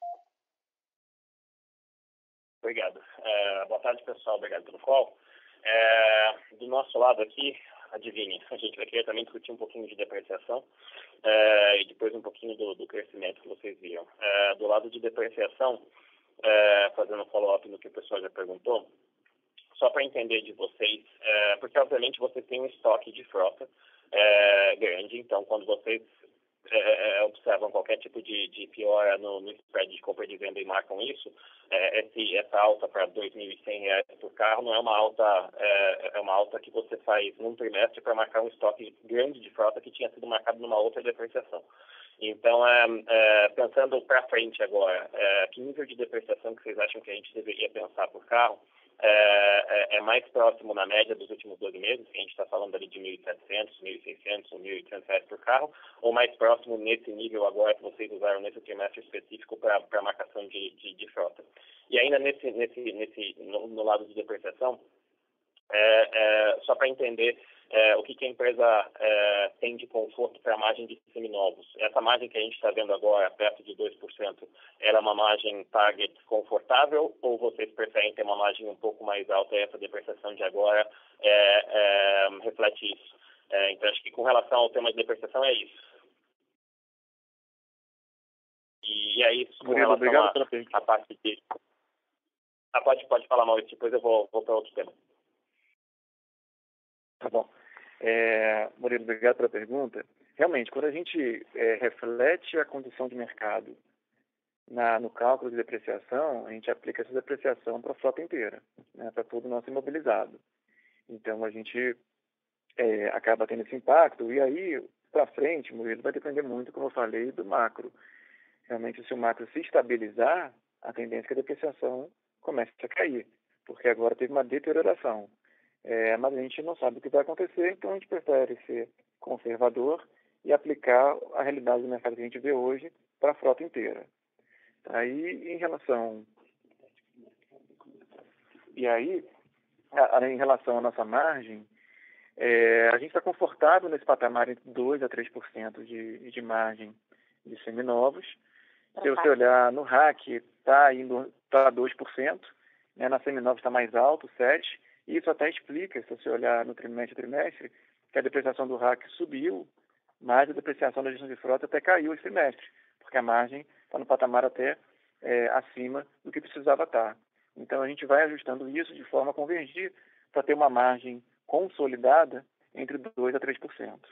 Obrigado. É, boa tarde, pessoal. Obrigado pelo call. É, do nosso lado aqui, adivinhe, a gente vai querer também discutir um pouquinho de depreciação é, e depois um pouquinho do, do crescimento que vocês viram. É, do lado de depreciação, é, fazendo um follow-up no que o pessoal já perguntou, só para entender de vocês, é, porque obviamente vocês têm um estoque de frota é, grande, então quando vocês é, é, observam qualquer tipo de, de piora no, no spread de compra e de venda e marcam isso, é, esse, essa alta para dois mil e cem reais por carro não é uma alta, é, é uma alta que você faz num trimestre para marcar um estoque grande de frota que tinha sido marcado numa outra depreciação. Então, é, é, pensando para frente agora, é, que nível de depreciação que vocês acham que a gente deveria pensar por carro? É, é, é mais próximo na média dos últimos doze meses, que a gente está falando ali de mil e setecentos, mil e seiscentos, mil e oitocentos reais por carro, ou mais próximo nesse nível agora que vocês usaram nesse trimestre específico para a marcação de, de, de frota. E ainda nesse, nesse, nesse, no, no lado de depreciação, é, é, só para entender é, o que, que a empresa é, tem de conforto para a margem de seminovos. Essa margem que a gente está vendo agora, perto de dois por cento, ela é uma margem target confortável ou vocês preferem ter uma margem um pouco mais alta e essa depreciação de agora é, é, reflete isso? É, então, acho que com relação ao tema de depreciação é isso. E, e aí, com Murilo, relação obrigado à pela pergunta. a parte de... Ah, pode, pode falar, Maurício, depois eu vou, vou para outro tema. Tá bom. É, Murilo, obrigado pela pergunta. Realmente, quando a gente é, reflete a condição de mercado na, no cálculo de depreciação, a gente aplica essa depreciação para a frota inteira, né, para todo o nosso imobilizado. Então, a gente é, acaba tendo esse impacto. E aí, para frente, Murilo, vai depender muito, como eu falei, do macro. Realmente, se o macro se estabilizar, a tendência é que a depreciação comece a cair, porque agora teve uma deterioração. É, mas a gente não sabe o que vai acontecer, então a gente prefere ser conservador e aplicar a realidade do mercado que a gente vê hoje para a frota inteira. Aí, em relação... E aí, a, a, em relação à nossa margem, é, a gente está confortável nesse patamar entre dois a três por cento de, de margem de seminovos. Se você olhar no R A C, está indo para dois por cento, né? Na seminovos está mais alto, sete por cento. Isso até explica, se você olhar no trimestre a trimestre, que a depreciação do R A C subiu, mas a depreciação da gestão de frota até caiu esse trimestre, porque a margem está no patamar até é, acima do que precisava estar. Então, a gente vai ajustando isso de forma a convergir para ter uma margem consolidada entre dois a três por cento.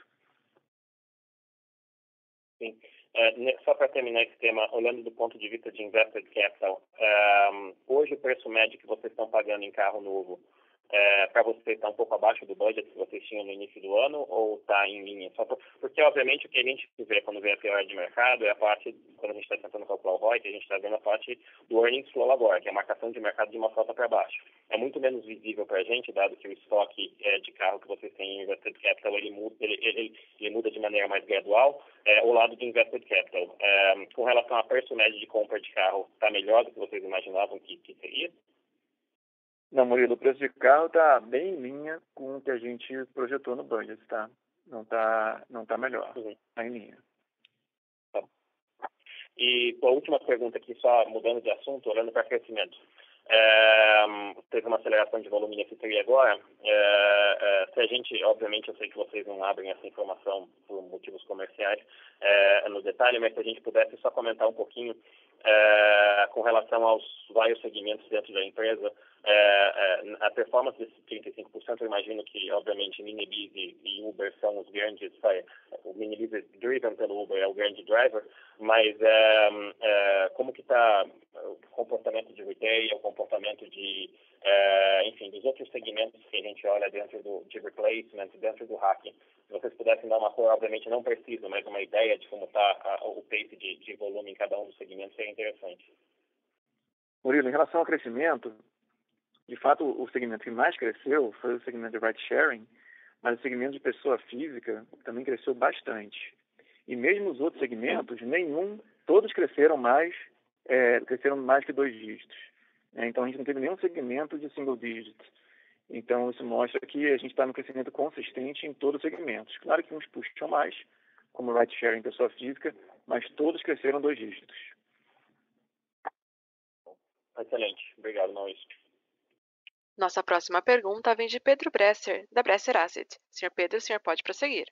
Sim. Uh, só para terminar esse tema, olhando do ponto de vista de invested capital, um, hoje o preço médio que vocês estão pagando em carro novo, é, para vocês está um pouco abaixo do budget que vocês tinham no início do ano ou está em linha? Só por, porque, obviamente, o que a gente vê quando vê a pior de mercado é a parte, quando a gente está tentando calcular o R O I, que a gente está vendo a parte do earnings flow agora, que é a marcação de mercado de uma frota para baixo. É muito menos visível para a gente, dado que o estoque é, de carro que vocês têm em invested capital, ele muda, ele, ele, ele muda de maneira mais gradual, é, o lado do invested capital. É, com relação a preço médio de compra de carro, está melhor do que vocês imaginavam que, que seria? Não, Murilo, o preço de carro está bem em linha com o que a gente projetou no budget, tá? Não está não tá melhor, está uhum. em linha. Tá. E a última pergunta aqui, só mudando de assunto, olhando para crescimento. É, teve uma aceleração de volume nesse tri agora. É, é, se a gente, obviamente, eu sei que vocês não abrem essa informação por motivos comerciais é, no detalhe, mas se a gente pudesse só comentar um pouquinho é, com relação aos vários segmentos dentro da empresa, é, é, a performance desses trinta e cinco por cento, eu imagino que, obviamente, Minibus e, e Uber são os grandes, é, o Minibus é driven pelo Uber, é o grande driver, mas é, é, como que está o comportamento de retail, o comportamento de, é, enfim, dos outros segmentos que a gente olha dentro do, de replacement, dentro do hacking. Se vocês pudessem dar uma cor, obviamente não precisa, mas uma ideia de como está o pace de, de volume em cada um dos segmentos seria interessante. Murilo, em relação ao crescimento, de fato, o segmento que mais cresceu foi o segmento de ride sharing, mas o segmento de pessoa física também cresceu bastante. E mesmo os outros segmentos, nenhum, todos cresceram mais, é, cresceram mais que dois dígitos. É, então, a gente não teve nenhum segmento de single digit. Então, isso mostra que a gente está no crescimento consistente em todos os segmentos. Claro que uns puxam mais, como ride sharing, pessoa física, mas todos cresceram dois dígitos. Excelente. Obrigado, Maurício. Nossa próxima pergunta vem de Pedro Bresser, da Bresser Asset. senhor Pedro, o senhor pode prosseguir.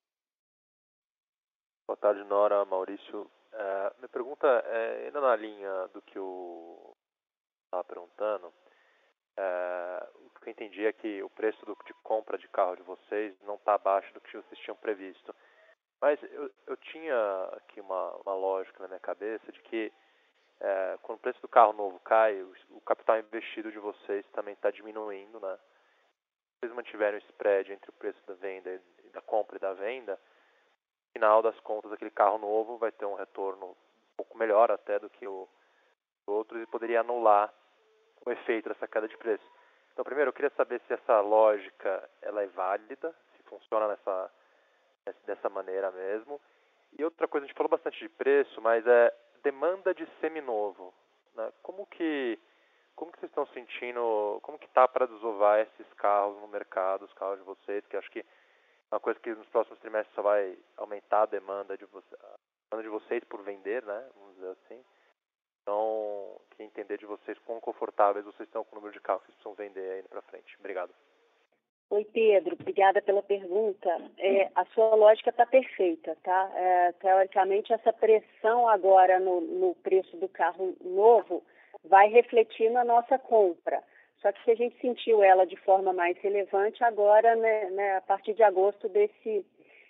Boa tarde, Nora, Maurício. Uh, minha pergunta é ainda na linha do que o estava perguntando. Uh, o que eu entendi é que o preço do, de compra de carro de vocês não está abaixo do que vocês tinham previsto. Mas eu, eu tinha aqui uma, uma lógica na minha cabeça de que É, quando o preço do carro novo cai, o, o capital investido de vocês também está diminuindo, né? Se vocês mantiverem o spread entre o preço da venda e da compra e da venda, no final das contas, aquele carro novo vai ter um retorno um pouco melhor até do que o outros e poderia anular o efeito dessa queda de preço. Então, primeiro, eu queria saber se essa lógica ela é válida, se funciona nessa, dessa maneira mesmo. E outra coisa, a gente falou bastante de preço, mas é demanda de seminovo, né? Como que como que vocês estão sentindo, como que tá para desovar esses carros no mercado, os carros de vocês, que acho que é uma coisa que nos próximos trimestres só vai aumentar a demanda de, você, a demanda de vocês por vender, né? Vamos dizer assim. Então, queria entender de vocês quão confortáveis vocês estão com o número de carros que vocês precisam vender aí para frente. Obrigado. Oi, Pedro, obrigada pela pergunta. É, a sua lógica está perfeita, tá? É, teoricamente, essa pressão agora no, no preço do carro novo vai refletir na nossa compra. Só que a gente sentiu ela de forma mais relevante agora, né, né, a partir de agosto desse,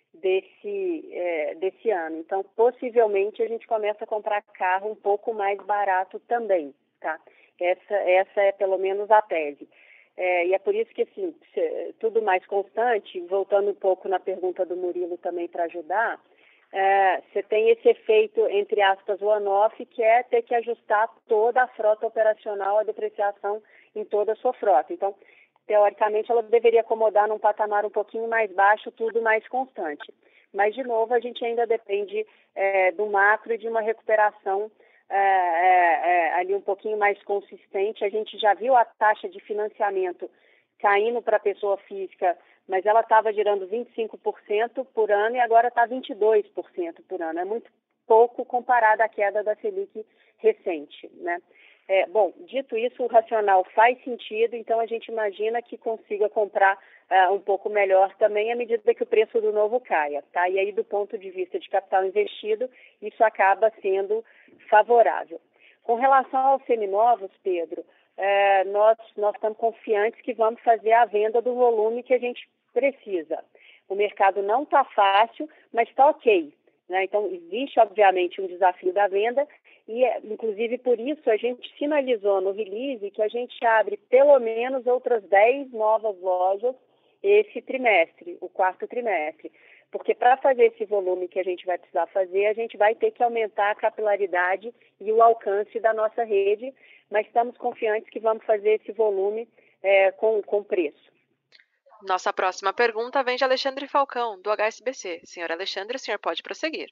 desse, é, desse ano. Então, possivelmente, a gente começa a comprar carro um pouco mais barato também, tá? Essa, essa é pelo menos a tese. É, e é por isso que, assim, tudo mais constante, voltando um pouco na pergunta do Murilo também para ajudar, é, você tem esse efeito, entre aspas, one-off, que é ter que ajustar toda a frota operacional, a depreciação em toda a sua frota. Então, teoricamente, ela deveria acomodar num patamar um pouquinho mais baixo, tudo mais constante. Mas, de novo, a gente ainda depende é, do macro e de uma recuperação É, é, é, ali um pouquinho mais consistente. A gente já viu a taxa de financiamento caindo para a pessoa física, mas ela estava girando vinte e cinco por cento por ano e agora está vinte e dois por cento por ano. É muito pouco comparado à queda da Selic recente, né? É, bom, dito isso, o racional faz sentido, então a gente imagina que consiga comprar uh, um pouco melhor também à medida que o preço do novo caia, tá? E aí, do ponto de vista de capital investido, isso acaba sendo favorável. Com relação aos seminovos, Pedro, é, nós, nós estamos confiantes que vamos fazer a venda do volume que a gente precisa. O mercado não está fácil, mas está ok, né? Então, existe, obviamente, um desafio da venda e, inclusive, por isso a gente sinalizou no release que a gente abre pelo menos outras dez novas lojas esse trimestre, o quarto trimestre. Porque para fazer esse volume que a gente vai precisar fazer, a gente vai ter que aumentar a capilaridade e o alcance da nossa rede, mas estamos confiantes que vamos fazer esse volume é, com, com preço. Nossa próxima pergunta vem de Alexandre Falcão, do H S B C. Senhor Alexandre, o senhor pode prosseguir.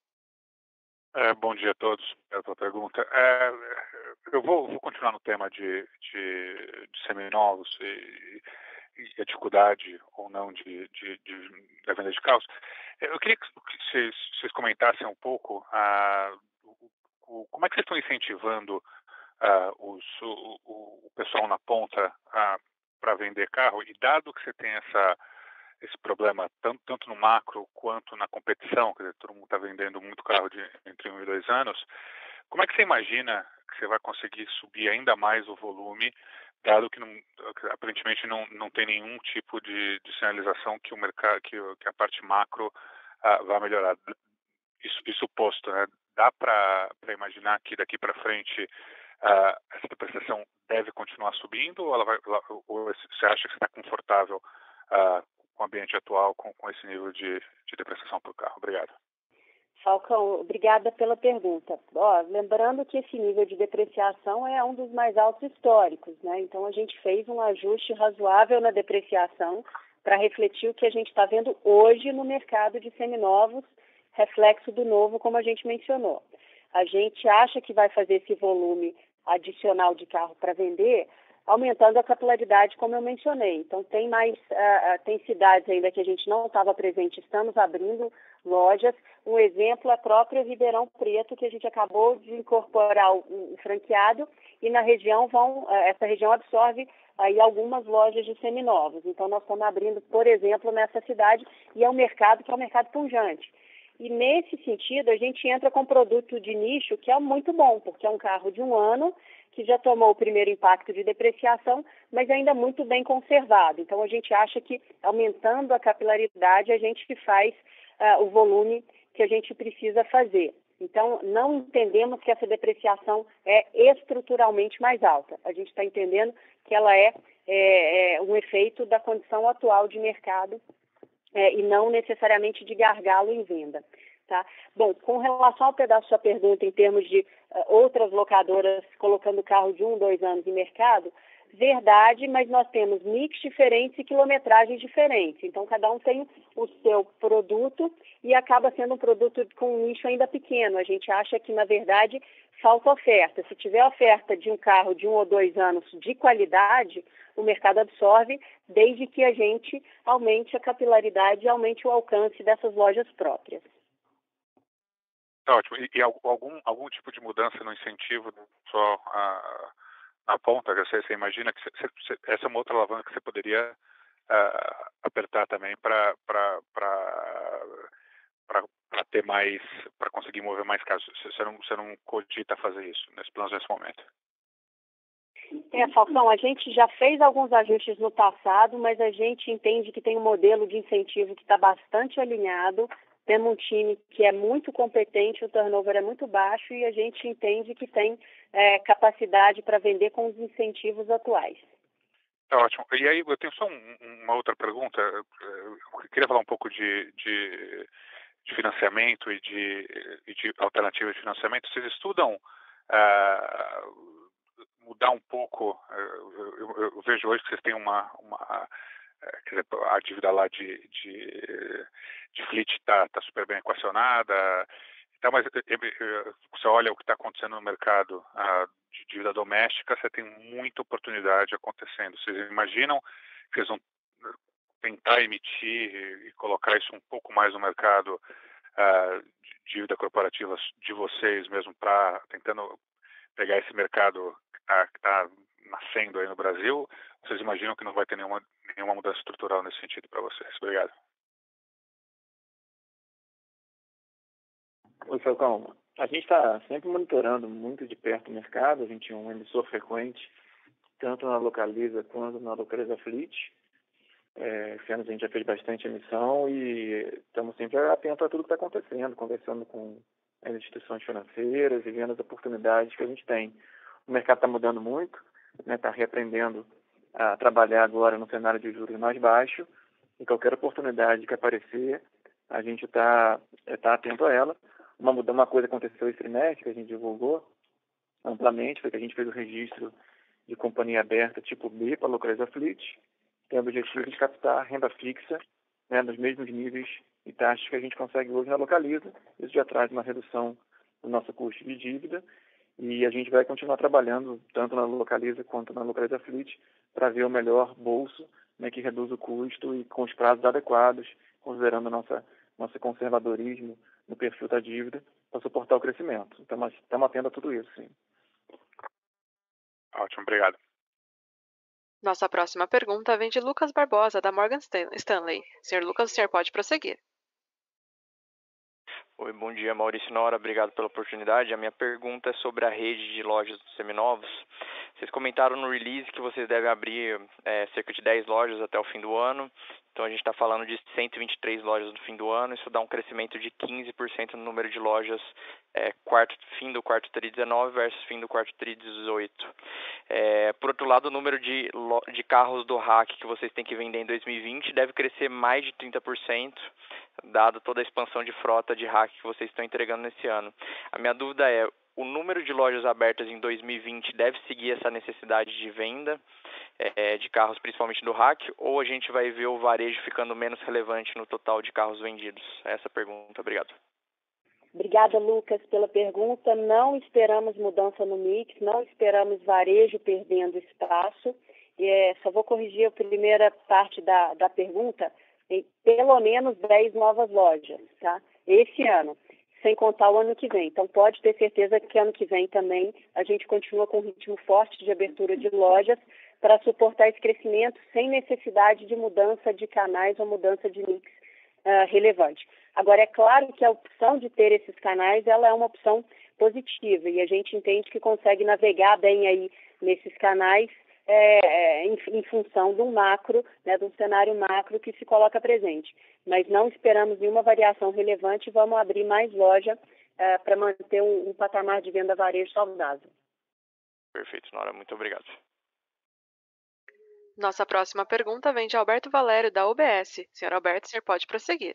É, bom dia a todos. É a pergunta. É, eu vou, vou continuar no tema de, de, de seminovos e, e a dificuldade ou não de, de, de, da venda de carros. Eu queria que vocês, vocês comentassem um pouco ah, o, o, como é que vocês estão incentivando ah, os, o, o pessoal na ponta ah, para vender carro, e dado que você tem essa, esse problema tanto, tanto no macro quanto na competição, quer dizer, todo mundo está vendendo muito carro de entre um e dois anos, como é que você imagina que você vai conseguir subir ainda mais o volume, dado que, não, que aparentemente não, não tem nenhum tipo de, de sinalização que o mercado, que, que a parte macro ah, vai melhorar? Isso, isso posto, né? Dá para imaginar que daqui para frente uh, essa depreciação deve continuar subindo, ou, ela vai, ou você acha que você está confortável uh, com o ambiente atual, com, com esse nível de, de depreciação para o carro? Obrigado. Falcão, obrigada pela pergunta. Ó, lembrando que esse nível de depreciação é um dos mais altos históricos, né? Então a gente fez um ajuste razoável na depreciação para refletir o que a gente está vendo hoje no mercado de seminovos, reflexo do novo, como a gente mencionou. A gente acha que vai fazer esse volume adicional de carro para vender, aumentando a capilaridade, como eu mencionei. Então, tem mais, uh, tem cidades ainda que a gente não estava presente, estamos abrindo lojas. Um exemplo é a própria Ribeirão Preto, que a gente acabou de incorporar o, o franqueado, e na região vão, uh, essa região absorve aí algumas lojas de seminovos. Então, nós estamos abrindo, por exemplo, nessa cidade, e é um mercado que é um mercado pujante. E, nesse sentido, a gente entra com um produto de nicho que é muito bom, porque é um carro de um ano, que já tomou o primeiro impacto de depreciação, mas ainda muito bem conservado. Então, a gente acha que, aumentando a capilaridade, a gente faz uh, o volume que a gente precisa fazer. Então, não entendemos que essa depreciação é estruturalmente mais alta. A gente está entendendo que ela é, é, é um efeito da condição atual de mercado, É, e não necessariamente de gargalo em venda. Tá? Bom, com relação ao pedaço da sua pergunta em termos de uh, outras locadoras colocando carro de um, dois anos em mercado, verdade, mas nós temos mix diferentes e quilometragens diferentes. Então, cada um tem o seu produto e acaba sendo um produto com um nicho ainda pequeno. A gente acha que, na verdade, falta oferta. Se tiver oferta de um carro de um ou dois anos de qualidade, o mercado absorve, desde que a gente aumente a capilaridade e aumente o alcance dessas lojas próprias. Ótimo. E, e algum, algum tipo de mudança no incentivo só a, a ponta? Você, você imagina que você, você, essa é uma outra alavanca que você poderia uh, apertar também para para ter mais, para conseguir mover mais casos. Você não, você não cogita fazer isso nesse plano nesse momento? É, Falcão, a gente já fez alguns ajustes no passado, mas a gente entende que tem um modelo de incentivo que está bastante alinhado. Temos um time que é muito competente, o turnover é muito baixo e a gente entende que tem é, capacidade para vender com os incentivos atuais. Tá ótimo. E aí eu tenho só um, uma outra pergunta. Eu queria falar um pouco de, de, de financiamento e de, e de alternativas de financiamento. Vocês estudam uh, mudar um pouco? Eu, eu, eu vejo hoje que vocês têm uma, uma quer dizer, a dívida lá de, de, de fleet está tá super bem equacionada. Então, mas você olha o que está acontecendo no mercado uh, de dívida doméstica, você tem muita oportunidade acontecendo. Vocês imaginam que vocês vão tentar emitir e colocar isso um pouco mais no mercado uh, de dívida corporativa de vocês mesmo, para tentando pegar esse mercado que está tá nascendo aí no Brasil? Vocês imaginam que não vai ter nenhuma, nenhuma mudança estrutural nesse sentido para vocês? Obrigado. Oi, Falcão. A gente está sempre monitorando muito de perto o mercado. A gente é um emissor frequente, tanto na Localiza quanto na Localiza Fleet. É, esse ano a gente já fez bastante emissão e estamos sempre atentos a tudo que está acontecendo, conversando com as instituições financeiras e vendo as oportunidades que a gente tem. O mercado está mudando muito, né? Está reaprendendo a trabalhar agora no cenário de juros mais baixo, e qualquer oportunidade que aparecer, a gente está tá atento a ela. Uma, uma coisa aconteceu esse trimestre, que a gente divulgou amplamente, foi que a gente fez o registro de companhia aberta tipo B para a Localiza Fleet, tem o objetivo de captar renda fixa, né, nos mesmos níveis e taxas que a gente consegue hoje na Localiza. Isso já traz uma redução do nosso custo de dívida e a gente vai continuar trabalhando tanto na Localiza quanto na Localiza Fleet para ver o melhor bolso, né, que reduz o custo e com os prazos adequados, considerando a nossa nosso conservadorismo no perfil da dívida para suportar o crescimento. Então, nós estamos atentos a tudo isso, sim. Ótimo, obrigado. Nossa próxima pergunta vem de Lucas Barbosa, da Morgan Stanley. Senhor Lucas, o senhor pode prosseguir. Oi, bom dia, Maurício Nora, obrigado pela oportunidade. A minha pergunta é sobre a rede de lojas dos seminovos. Vocês comentaram no release que vocês devem abrir é, cerca de dez lojas até o fim do ano. Então a gente está falando de cento e vinte e três lojas no fim do ano. Isso dá um crescimento de quinze por cento no número de lojas é, quarto, fim do quarto tri dezenove versus fim do quarto tri dezoito. É, por outro lado, o número de, de carros do R A C que vocês têm que vender em dois mil e vinte deve crescer mais de trinta por cento, dado toda a expansão de frota de R A C que vocês estão entregando nesse ano. A minha dúvida é, o número de lojas abertas em dois mil e vinte deve seguir essa necessidade de venda é, de carros, principalmente do R A C, ou a gente vai ver o varejo ficando menos relevante no total de carros vendidos? Essa é a pergunta. Obrigado. Obrigada, Lucas, pela pergunta. Não esperamos mudança no mix, não esperamos varejo perdendo espaço. É, só vou corrigir a primeira parte da, da pergunta. Tem pelo menos dez novas lojas, tá? Esse ano, sem contar o ano que vem. Então, pode ter certeza que ano que vem também a gente continua com um ritmo forte de abertura de lojas para suportar esse crescimento sem necessidade de mudança de canais ou mudança de mix uh, relevante. Agora, é claro que a opção de ter esses canais, ela é uma opção positiva e a gente entende que consegue navegar bem aí nesses canais é, em, em função de um macro, né, de um cenário macro que se coloca presente. Mas não esperamos nenhuma variação relevante e vamos abrir mais loja é, para manter um, um patamar de venda varejo saudável. Perfeito, Nora. Muito obrigado. Nossa próxima pergunta vem de Alberto Valério, da U B S. Senhor Alberto, o senhor pode prosseguir.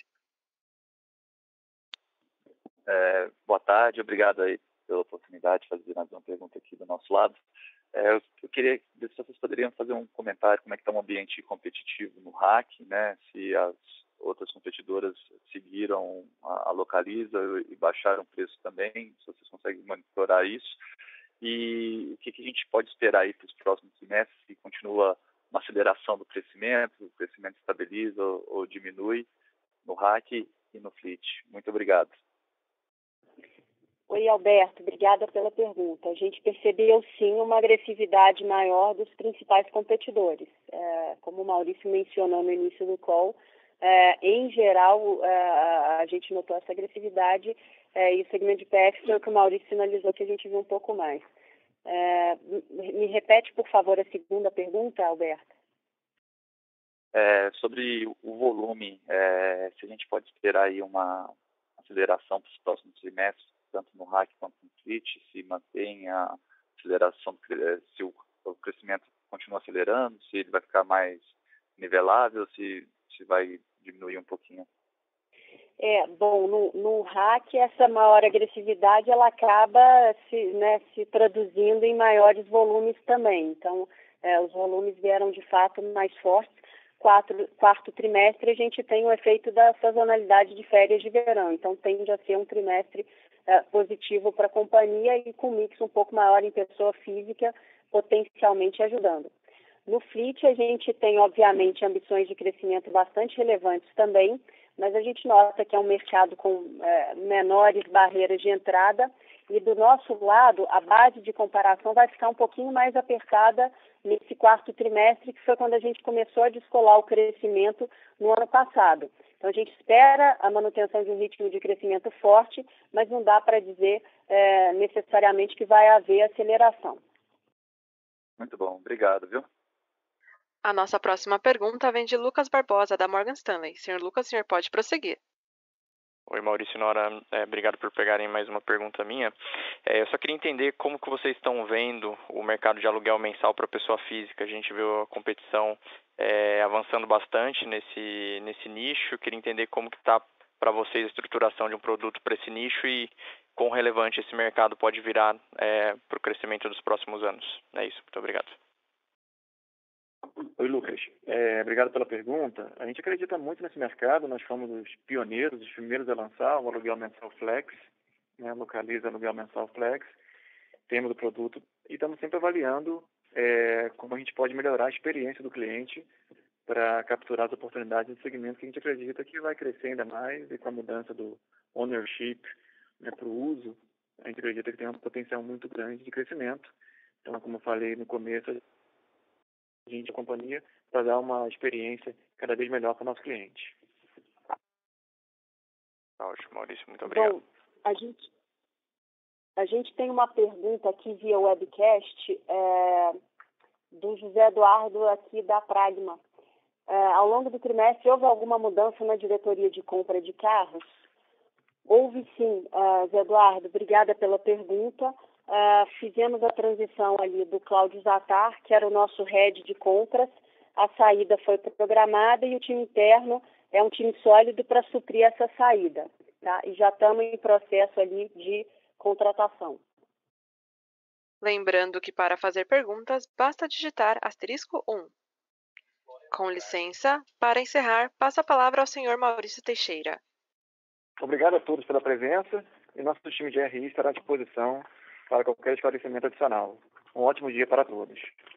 É, boa tarde, obrigado aí pela oportunidade de fazer mais uma pergunta aqui do nosso lado. É, eu, eu queria ver se vocês poderiam fazer um comentário como é que está o ambiente competitivo no R A C, né? Se as outras competidoras seguiram a, a Localiza e baixaram o preço também, se vocês conseguem monitorar isso. E o que, que a gente pode esperar aí para os próximos semestres, se continua uma aceleração do crescimento, o crescimento estabiliza ou, ou diminui no R A C e no Fleet. Muito obrigado. Oi, Alberto, obrigada pela pergunta. A gente percebeu, sim, uma agressividade maior dos principais competidores. É, como o Maurício mencionou no início do call, é, em geral, é, a gente notou essa agressividade é, e o segmento de P F foi o que o Maurício sinalizou que a gente viu um pouco mais. É, me repete, por favor, a segunda pergunta, Alberto. É, sobre o volume, é, se a gente pode esperar aí uma aceleração para os próximos trimestres, tanto no R A C quanto no Fleet, se mantém a aceleração, se o, o crescimento continua acelerando, se ele vai ficar mais nivelável, se, se vai diminuir um pouquinho. É, bom, no, no R A C, essa maior agressividade, ela acaba se, né, se traduzindo em maiores volumes também. Então, é, os volumes vieram, de fato, mais fortes. Quatro, quarto trimestre, a gente tem o efeito da sazonalidade de férias de verão. Então, tende a ser um trimestre é, positivo para a companhia e com um mix um pouco maior em pessoa física, potencialmente ajudando. No Fleet, a gente tem, obviamente, ambições de crescimento bastante relevantes também, mas a gente nota que é um mercado com é, menores barreiras de entrada e, do nosso lado, a base de comparação vai ficar um pouquinho mais apertada nesse quarto trimestre, que foi quando a gente começou a descolar o crescimento no ano passado. Então, a gente espera a manutenção de um ritmo de crescimento forte, mas não dá para dizer é, necessariamente que vai haver aceleração. Muito bom, obrigado, viu? A nossa próxima pergunta vem de Lucas Barbosa, da Morgan Stanley. Senhor Lucas, o senhor pode prosseguir. Oi, Maurício e Nora, é, obrigado por pegarem mais uma pergunta minha. É, eu só queria entender como que vocês estão vendo o mercado de aluguel mensal para pessoa física. A gente viu a competição é, avançando bastante nesse, nesse nicho. Eu queria entender como que está para vocês a estruturação de um produto para esse nicho e quão relevante esse mercado pode virar é, para o crescimento dos próximos anos. É isso, muito obrigado. Oi, Lucas. É, obrigado pela pergunta. A gente acredita muito nesse mercado. Nós fomos os pioneiros, os primeiros a lançar o aluguel mensal Flex, né, Localiza aluguel mensal Flex. Temos o produto e estamos sempre avaliando é, como a gente pode melhorar a experiência do cliente para capturar as oportunidades do segmento que a gente acredita que vai crescer ainda mais e com a mudança do ownership, né, para o uso, a gente acredita que tem um potencial muito grande de crescimento. Então, como eu falei no começo, a gente, a companhia, para dar uma experiência cada vez melhor para o nosso cliente. Ótimo, Maurício, muito obrigado. Bom, a gente, a gente tem uma pergunta aqui via webcast é, do José Eduardo aqui da Pragma. É, ao longo do trimestre, houve alguma mudança na diretoria de compra de carros? Houve sim, uh, Zé Eduardo, obrigada pela pergunta. Uh, fizemos a transição ali do Cláudio Zatar, que era o nosso head de compras. A saída foi programada e o time interno é um time sólido para suprir essa saída. Tá? E já estamos em processo ali de contratação. Lembrando que para fazer perguntas, basta digitar asterisco um. Com licença, para encerrar, passo a palavra ao senhor Maurício Teixeira. Obrigado a todos pela presença e nosso time de R I estará à disposição para qualquer esclarecimento adicional. Um ótimo dia para todos.